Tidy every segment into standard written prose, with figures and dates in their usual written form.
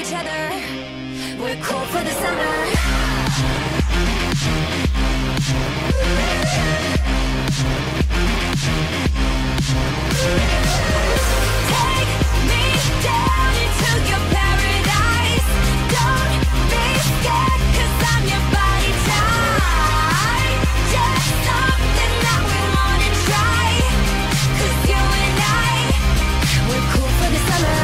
each other. We're cool for the summer. Take me down into your paradise. Don't be scared, 'cause I'm your body type. Just something that we wanna try. 'Cause you and I, we're cool for the summer.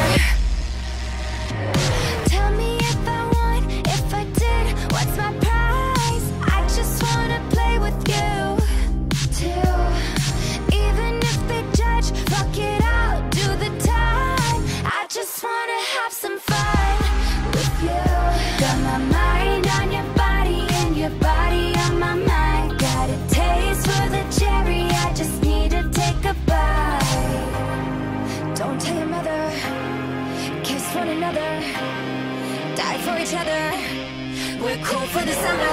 Tell me if I won, if I did, what's my prize? I just wanna play with you too. Even if they judge, fuck it, I'll do the time. I just wanna have some fun with you. Got my mind on your body and your body on my mind. Got a taste for the cherry, I just need to take a bite. Don't tell your mother, kiss one another, die for each other. We're cool for the summer.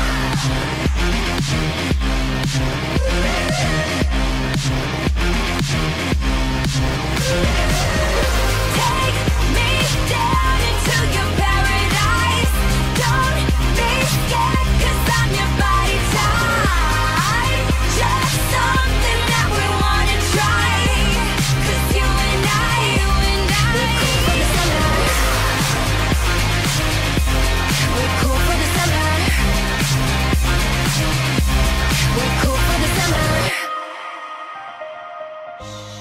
Take me down into your paradise. Don't be scared, 'cause I'm your body type. Just something that we wanna try. 'Cause you and I, we're cool for the summer. We're cool for the summer. We're cool for the summer.